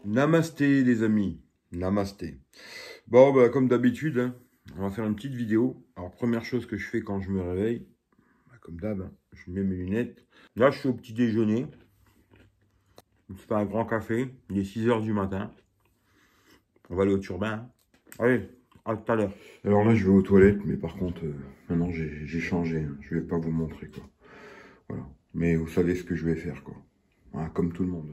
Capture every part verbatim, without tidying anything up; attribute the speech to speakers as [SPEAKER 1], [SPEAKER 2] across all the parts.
[SPEAKER 1] Namasté les amis, namasté. Bon bah comme d'habitude, hein, on va faire une petite vidéo. Alors première chose que je fais quand je me réveille, bah, comme d'hab, hein, je mets mes lunettes. Là je suis au petit déjeuner. Je fais un grand café, il est six heures du matin. On va aller au turbin. Hein. Allez, à tout à l'heure. Alors là je vais aux toilettes, mais par contre, euh, maintenant j'ai changé. Hein. Je vais pas vous montrer quoi. Voilà. Mais vous savez ce que je vais faire quoi. Hein, comme tout le monde.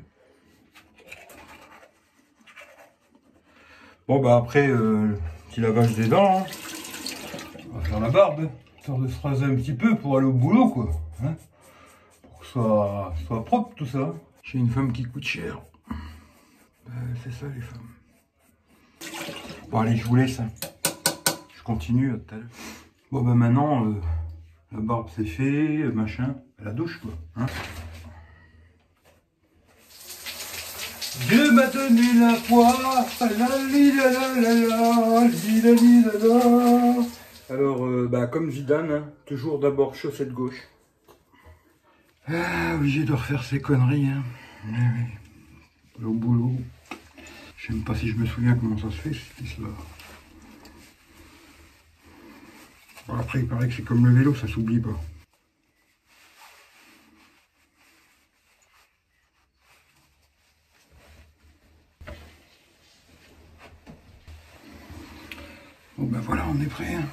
[SPEAKER 1] Bon bah après, euh, petit lavage des dents, hein. On va faire la barbe, histoire de se raser un petit peu pour aller au boulot quoi, hein, pour que ce soit, soit propre tout ça. J'ai une femme qui coûte cher, euh, c'est ça les femmes. Bon allez, je vous laisse, hein. Je continue à tout à l'heure. Bon bah maintenant, euh, la barbe c'est fait, machin, la douche quoi, hein. Dieu m'a donné la foi, alors, euh, bah, comme Zidane, hein, toujours d'abord chaussette gauche. Ah, obligé de refaire ces conneries, hein. Oui, oui. Au boulot. Je sais même pas si je me souviens comment ça se fait, cette histoire. Bon, après, il paraît que c'est comme le vélo, ça s'oublie pas. Bon ben voilà, on est prêt. Hein.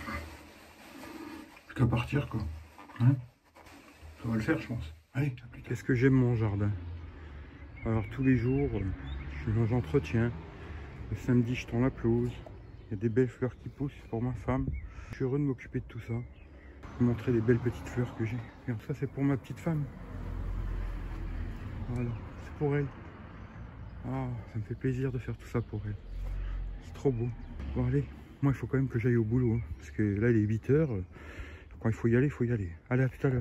[SPEAKER 1] Plus qu'à partir quoi. Hein, ça va le faire je pense. Allez, à plus tard. Qu'est-ce que j'aime mon jardin. Alors tous les jours, j'entretiens. Le samedi je tends la pelouse. Il y a des belles fleurs qui poussent pour ma femme. Je suis heureux de m'occuper de tout ça. Je vais vous montrer les belles petites fleurs que j'ai. Regarde, ça c'est pour ma petite femme. Voilà, c'est pour elle. Ah, ça me fait plaisir de faire tout ça pour elle. C'est trop beau. Bon allez. Moi, il faut quand même que j'aille au boulot, hein, parce que là, il est huit heures. Quand il faut y aller, il faut y aller. Allez, à tout à l'heure.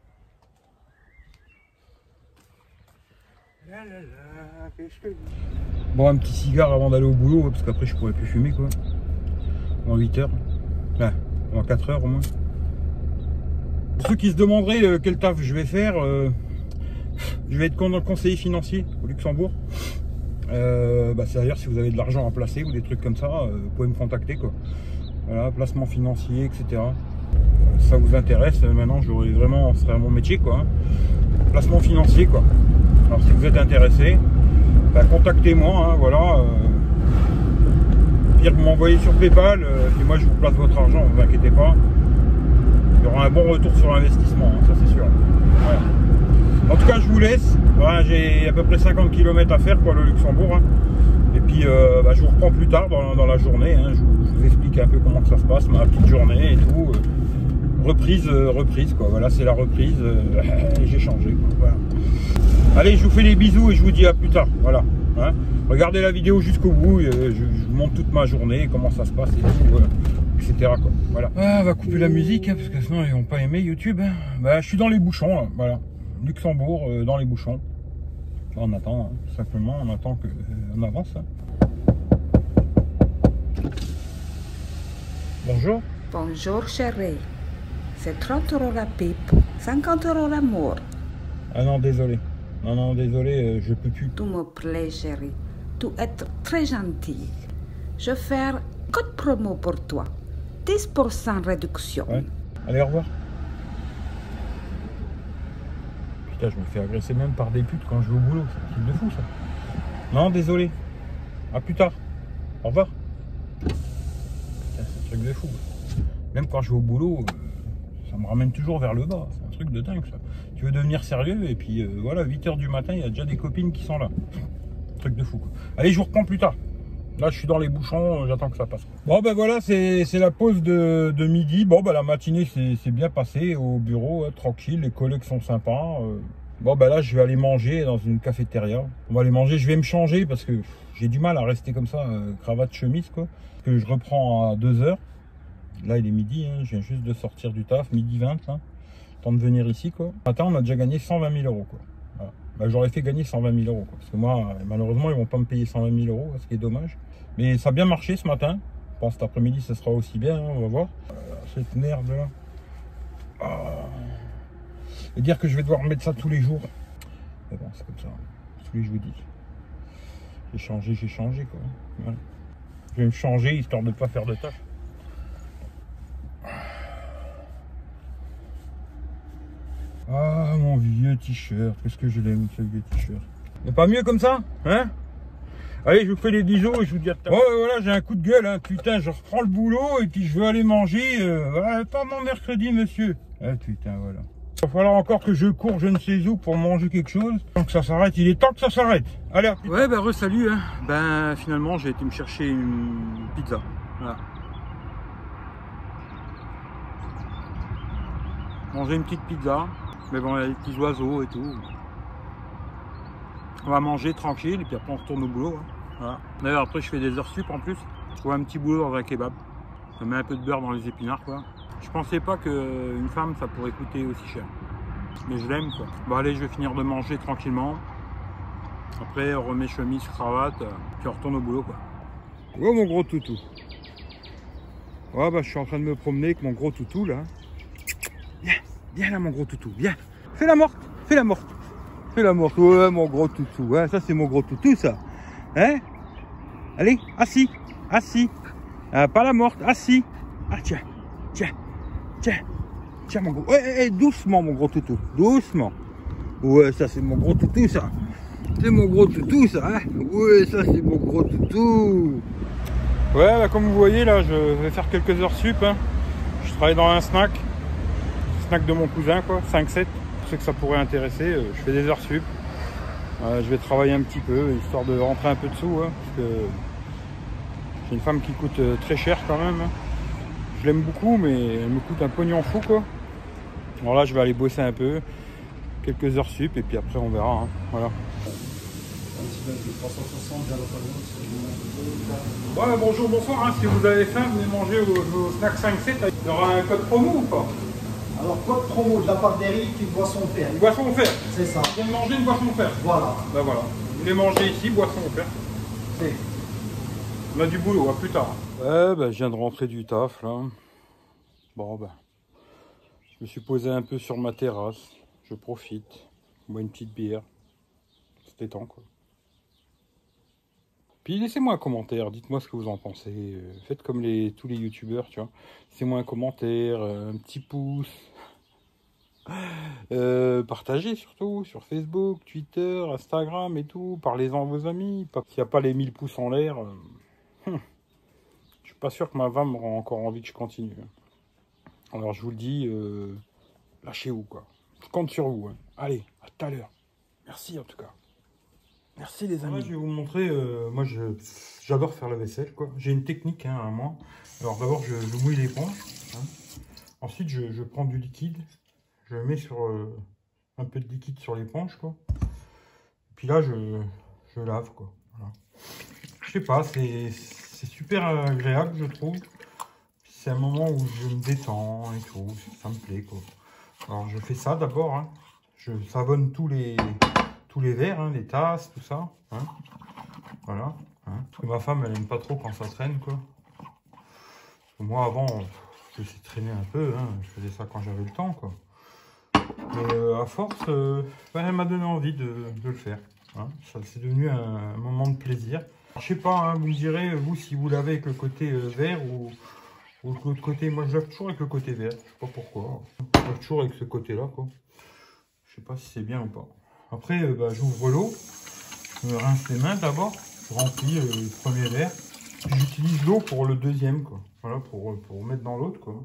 [SPEAKER 1] Bon, un petit cigare avant d'aller au boulot, parce qu'après, je pourrais plus fumer, quoi. En huit heures. Enfin, en quatre heures au moins. Pour ceux qui se demanderaient euh, quel taf je vais faire, euh, je vais être conseiller financier au Luxembourg. Euh, bah, c'est-à-dire si vous avez de l'argent à placer ou des trucs comme ça, euh, vous pouvez me contacter quoi. Voilà, placement financier, et cetera. Si ça vous intéresse, maintenant j'aurais vraiment, ce serait mon métier quoi. Hein. Placement financier quoi. Alors si vous êtes intéressé, bah, contactez-moi, hein, voilà. Euh, pire que vous m'envoyez sur PayPal, euh, et moi je vous place votre argent, ne vous inquiétez pas. Il y aura un bon retour sur l'investissement, hein, ça c'est sûr. Voilà. En tout cas, je vous laisse. Voilà, j'ai à peu près cinquante kilomètres à faire, quoi, le Luxembourg. Hein. Et puis, euh, bah, je vous reprends plus tard dans, dans la journée. Hein. Je, vous, je vous explique un peu comment que ça se passe, ma petite journée et tout. Reprise, euh, reprise, quoi. Voilà, c'est la reprise. Euh, j'ai changé, quoi. Voilà. Allez, je vous fais les bisous et je vous dis à plus tard. Voilà. Hein. Regardez la vidéo jusqu'au bout. Euh, je, je vous montre toute ma journée, comment ça se passe et tout. Voilà. Etc. Quoi. Voilà. Ah, on va couper la musique, hein, parce que sinon, ils vont pas aimer YouTube. Hein. Bah, je suis dans les bouchons, là. Voilà. Luxembourg euh, dans les bouchons. Là, on attend, hein, tout simplement, on attend que euh, on avance. Hein. Bonjour.
[SPEAKER 2] Bonjour chérie. C'est trente euros la pipe, cinquante euros l'amour.
[SPEAKER 1] Ah non, désolé. Non, non, désolé, euh, je peux plus.
[SPEAKER 2] Tout me plaît chérie. Tu es très gentil. Je vais faire code promo pour toi. dix pour cent réduction.
[SPEAKER 1] Ouais. Allez, au revoir. Putain, je me fais agresser même par des putes quand je vais au boulot. C'est un truc de fou, ça. Non, désolé. À plus tard. Au revoir. Putain, c'est un truc de fou. Même quand je vais au boulot, euh, ça me ramène toujours vers le bas. C'est un truc de dingue, ça. Tu veux devenir sérieux, et puis euh, voilà, huit heures du matin, il y a déjà des copines qui sont là. Un truc de fou, quoi. Allez, je vous reprends plus tard. Là, je suis dans les bouchons, j'attends que ça passe. Bon, ben voilà, c'est la pause de, de midi. Bon, ben la matinée, c'est bien passé au bureau, hein, tranquille. Les collègues sont sympas. Euh. Bon, ben là, je vais aller manger dans une cafétéria. On va aller manger. Je vais me changer parce que j'ai du mal à rester comme ça, euh, cravate, chemise, quoi. Parce que je reprends à deux heures. Là, il est midi. Hein, je viens juste de sortir du taf, midi vingt. Hein. Temps de venir ici, quoi. Ce matin, on a déjà gagné cent vingt mille euros, quoi. Voilà. Bah, j'aurais fait gagner cent vingt mille euros. Quoi. Parce que moi, malheureusement, ils vont pas me payer cent vingt mille euros, ce qui est dommage. Mais ça a bien marché ce matin. Je pense que cet après-midi, ce sera aussi bien. Hein, on va voir. Euh, cette merde là. Ah. Et dire que je vais devoir mettre ça tous les jours. Mais bon, c'est comme ça. Tous les je vous dis. J'ai changé, j'ai changé quoi. Voilà. Je vais me changer histoire de ne pas faire de tâches. Ah mon vieux t-shirt, qu'est-ce que je l'aime ce vieux t-shirt. Mais pas mieux comme ça, hein? Allez, je vous fais les bisous et je vous dis à tout à l'heure. Oh voilà, j'ai un coup de gueule, hein. Putain, je reprends le boulot et puis je veux aller manger. Euh, voilà, pas mon mercredi, monsieur. Ah putain, voilà. Il va falloir encore que je cours je ne sais où pour manger quelque chose. Tant que ça s'arrête, il est temps que ça s'arrête. Allez, ouais, bah re-salut, hein. Ben finalement, j'ai été me chercher une pizza. Voilà. Manger une petite pizza. Mais bon, il y a des petits oiseaux et tout. On va manger tranquille et puis après on retourne au boulot. Hein. Voilà. D'ailleurs après je fais des heures sup en plus. Je trouve un petit boulot dans un kebab. Je mets un peu de beurre dans les épinards quoi. Je pensais pas qu'une femme ça pourrait coûter aussi cher. Mais je l'aime quoi. Bon allez, je vais finir de manger tranquillement. Après on remet chemise, cravate, puis on retourne au boulot quoi. Oh mon gros toutou. Ouais bah je suis en train de me promener avec mon gros toutou là. Viens, viens là mon gros toutou, viens. Fais la morte, fais la morte. Fais la morte, ouais mon gros toutou. Ouais, ça c'est mon gros toutou ça. Hein? Allez, assis, assis. Ah, pas la morte, assis. Ah tiens, tiens, tiens, tiens mon gros. Ouais, ouais, doucement mon gros toutou, doucement. Ouais, ça c'est mon gros toutou ça. C'est mon gros toutou ça. Hein? Ouais, ça c'est mon gros toutou. Ouais, bah, comme vous voyez là, je vais faire quelques heures sup. Hein. Je travaille dans un snack. Snack de mon cousin quoi, cinq sept. Pour ceux que ça pourrait intéresser, je fais des heures sup. Euh, je vais travailler un petit peu, histoire de rentrer un peu de sous. Hein, parce que j'ai une femme qui coûte très cher quand même. Hein. Je l'aime beaucoup, mais elle me coûte un pognon fou quoi. Alors là, je vais aller bosser un peu, quelques heures sup, et puis après on verra. Hein. Voilà. Ouais, bonjour, bonsoir. Hein. Si vous avez faim, venez manger au, au snack cinq sept. Il y aura un code promo ou pas?
[SPEAKER 3] Alors, code promo de la part d'Eric, une boisson offerte.
[SPEAKER 1] Une boisson offerte.
[SPEAKER 3] C'est ça.
[SPEAKER 1] Vous viens de manger une boisson offerte.
[SPEAKER 3] Voilà.
[SPEAKER 1] Ben voilà. Vous voulez manger ici, boisson offerte.
[SPEAKER 3] C'est.
[SPEAKER 1] On a du boulot, à plus tard. Ouais, ben je viens de rentrer du taf là. Bon ben. Je me suis posé un peu sur ma terrasse. Je profite. Je bois une petite bière. C'était temps quoi. Puis laissez-moi un commentaire, dites-moi ce que vous en pensez. Faites comme les, tous les youtubeurs, tu vois. Laissez-moi un commentaire, un petit pouce. Euh, partagez surtout sur Facebook, Twitter, Instagram et tout. Parlez-en à vos amis. S'il n'y a pas les mille pouces en l'air, euh, hum, je suis pas sûr que ma femme aura encore envie que je continue. Alors je vous le dis, euh, lâchez-vous quoi. Je compte sur vous. Hein. Allez, à tout à l'heure. Merci en tout cas. Merci les amis. Là, je vais vous montrer, euh, moi j'adore faire la vaisselle quoi. J'ai une technique hein, à moi. Alors d'abord je, je mouille l'éponge. Hein. Ensuite je, je prends du liquide. Je mets sur euh, un peu de liquide sur l'éponge quoi. Puis là je, je lave quoi. Voilà. Je sais pas, c'est super agréable je trouve. C'est un moment où je me détends et tout. Ça me plaît quoi. Alors je fais ça d'abord. Hein. Je savonne tous les... tous les verres, hein, les tasses, tout ça. Hein. Voilà. Hein. Parce que ma femme, elle aime pas trop quand ça traîne, quoi. Moi, avant, je laissais traîner un peu. Hein. Je faisais ça quand j'avais le temps, quoi. Mais euh, à force, euh, ben, elle m'a donné envie de, de le faire. Hein. Ça, c'est devenu un, un moment de plaisir. Alors, je sais pas, hein, vous me direz, vous, si vous lavez avec le côté euh, vert ou, ou l'autre côté. Moi, je lave toujours avec le côté vert. Je sais pas pourquoi. Je lave toujours avec ce côté-là, quoi. Je sais pas si c'est bien ou pas. Après, euh, bah, j'ouvre l'eau, je me rince les mains d'abord, je remplis euh, le premier verre, puis j'utilise l'eau pour le deuxième, quoi. Voilà, pour, pour mettre dans l'autre, quoi.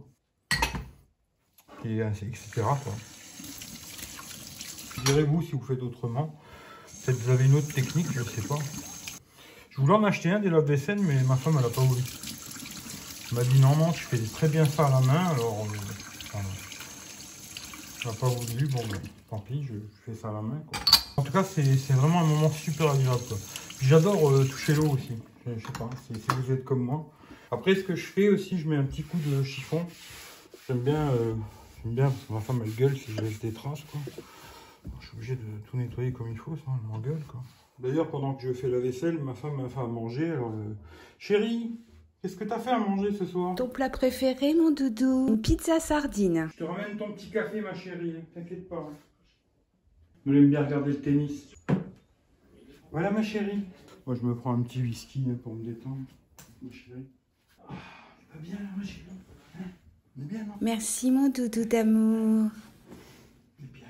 [SPEAKER 1] Et et cetera, quoi. Direz-vous si vous faites autrement. Peut-être vous avez une autre technique, je ne sais pas. Je voulais en acheter un des lave-vaisselle, mais ma femme, elle n'a pas voulu. Elle m'a dit non, non, tu fais très bien ça à la main, alors... Euh, voilà. Elle n'a pas voulu, bon ben, tant pis, je, je fais ça à la main quoi. En tout cas, c'est vraiment un moment super agréable quoi. J'adore euh, toucher l'eau aussi, je, je sais pas, si vous êtes comme moi. Après, ce que je fais aussi, je mets un petit coup de chiffon. J'aime bien, euh, j'aime bien parce que ma femme elle gueule si je laisse des traces quoi. Alors, je suis obligé de tout nettoyer comme il faut, ça, elle m'engueule quoi. D'ailleurs, pendant que je fais la vaisselle, ma femme m'a fait à manger, alors... Euh, chérie, qu'est-ce que t'as fait à manger ce soir?
[SPEAKER 2] Ton plat préféré, mon doudou? Une pizza sardine.
[SPEAKER 1] Je te ramène ton petit café, ma chérie. T'inquiète pas. Elle aime bien regarder le tennis. Voilà, ma chérie. Moi, je me prends un petit whisky hein, pour me détendre. Ma chérie. Ah, on va bien, ma chérie. Hein, on est bien, non?
[SPEAKER 2] Merci mon doudou d'amour.
[SPEAKER 1] On est bien.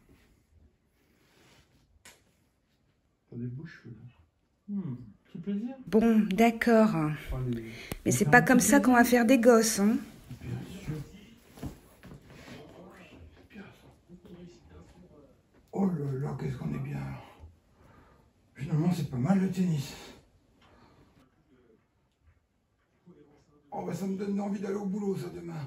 [SPEAKER 1] T'as des beaux cheveux. Hmm, petit plaisir.
[SPEAKER 2] Bon, d'accord.
[SPEAKER 1] Allez.
[SPEAKER 2] Mais c'est pas comme ça qu'on va faire des gosses, hein.
[SPEAKER 1] Bien sûr. Oh, oui, c'est bien ça. Oh là là, qu'est-ce qu'on est bien. Finalement, c'est pas mal le tennis. Oh bah ça me donne envie d'aller au boulot ça demain.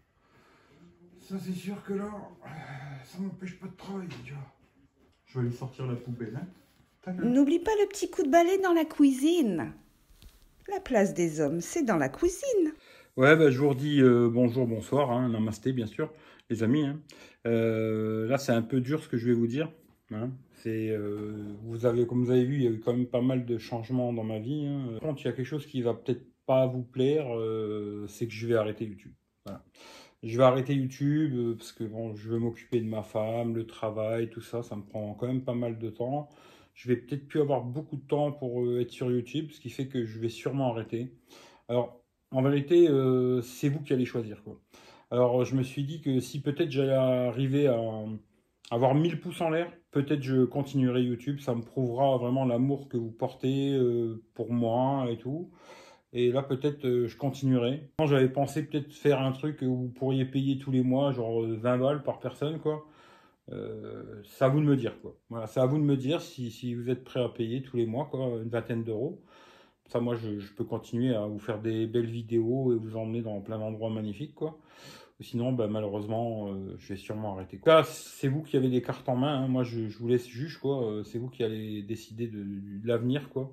[SPEAKER 1] Ça c'est sûr que là, ça m'empêche pas de travailler, tu vois. Je vais aller sortir la poubelle, hein.
[SPEAKER 2] N'oublie pas le petit coup de balai dans la cuisine. La place des hommes, c'est dans la cuisine.
[SPEAKER 1] Ouais, bah, je vous redis euh, bonjour, bonsoir, hein, namasté bien sûr, les amis. Hein. Euh, là c'est un peu dur ce que je vais vous dire. Hein. C'est, euh, vous avez, comme vous avez vu, il y a eu quand même pas mal de changements dans ma vie. Hein. Par contre, il y a quelque chose qui va peut-être pas vous plaire, euh, c'est que je vais arrêter YouTube. Voilà. Je vais arrêter YouTube euh, parce que bon, je veux m'occuper de ma femme, le travail, tout ça, ça me prend quand même pas mal de temps. Je vais peut-être plus avoir beaucoup de temps pour euh, être sur YouTube, ce qui fait que je vais sûrement arrêter. Alors, en vérité, euh, c'est vous qui allez choisir, quoi. Alors, je me suis dit que si peut-être j'allais arriver à avoir mille pouces en l'air, peut-être je continuerai YouTube. Ça me prouvera vraiment l'amour que vous portez euh, pour moi et tout. Et là, peut-être, euh, je continuerai. J'avais pensé peut-être faire un truc où vous pourriez payer tous les mois, genre vingt balles par personne, quoi. Euh, c'est à vous de me dire, quoi. Voilà, c'est à vous de me dire si, si vous êtes prêt à payer tous les mois, quoi, une vingtaine d'euros. Ça, moi, je, je peux continuer à vous faire des belles vidéos et vous emmener dans plein d'endroits magnifiques, quoi. Sinon, ben, malheureusement, euh, je vais sûrement arrêter. Là, c'est vous qui avez des cartes en main. Hein. Moi, je, je vous laisse juge, quoi. C'est vous qui allez décider de, de, de l'avenir, quoi.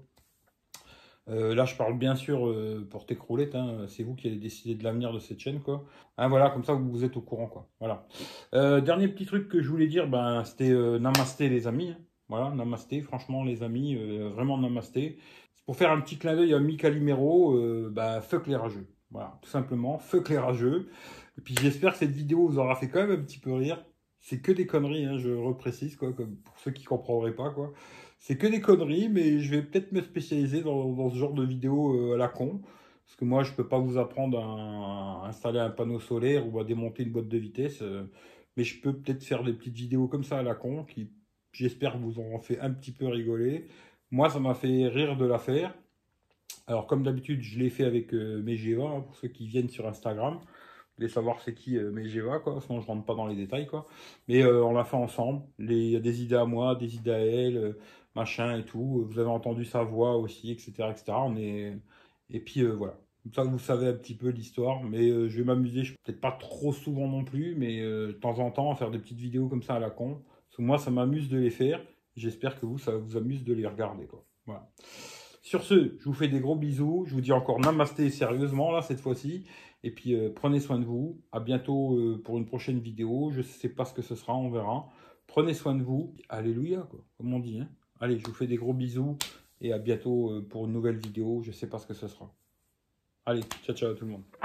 [SPEAKER 1] Euh, là, je parle bien sûr euh, pour Techroulette, hein, c'est vous qui allez décider de l'avenir de cette chaîne, quoi. Hein, voilà, comme ça vous, vous êtes au courant, quoi. Voilà. Euh, dernier petit truc que je voulais dire, ben, c'était euh, namasté les amis. Hein. Voilà, namasté, franchement les amis, euh, vraiment namasté. C'est pour faire un petit clin d'œil à Mika Limero, euh, ben, fuck les rageux. Voilà, tout simplement, fuck les rageux. Et puis j'espère que cette vidéo vous aura fait quand même un petit peu rire. C'est que des conneries, hein, je reprécise, quoi, comme pour ceux qui ne comprendraient pas, quoi. C'est que des conneries, mais je vais peut-être me spécialiser dans, dans ce genre de vidéos euh, à la con. Parce que moi, je ne peux pas vous apprendre à, à installer un panneau solaire ou à démonter une boîte de vitesse. Euh, mais je peux peut-être faire des petites vidéos comme ça à la con, qui, j'espère, vous auront fait un petit peu rigoler. Moi, ça m'a fait rire de la faire. Alors, comme d'habitude, je l'ai fait avec euh, Megeva, hein, pour ceux qui viennent sur Instagram. Vous voulez savoir c'est qui euh, Megeva, quoi, sinon je rentre pas dans les détails, quoi. Mais euh, on l'a fait ensemble. Il y a des idées à moi, des idées à elle, euh, machin et tout. Vous avez entendu sa voix aussi, et cetera, et cetera. On est... Et puis euh, voilà. Comme ça, vous savez un petit peu l'histoire. Mais euh, je vais m'amuser, peut-être pas trop souvent non plus, mais euh, de temps en temps, à faire des petites vidéos comme ça à la con. Parce que moi, ça m'amuse de les faire. J'espère que vous, ça vous amuse de les regarder, quoi. Voilà. Sur ce, je vous fais des gros bisous. Je vous dis encore namasté sérieusement, là, cette fois-ci. Et puis, euh, prenez soin de vous. À bientôt euh, pour une prochaine vidéo. Je ne sais pas ce que ce sera, on verra. Prenez soin de vous. Alléluia, quoi, comme on dit. Hein. Allez, je vous fais des gros bisous. Et à bientôt euh, pour une nouvelle vidéo. Je ne sais pas ce que ce sera. Allez, ciao, ciao tout le monde.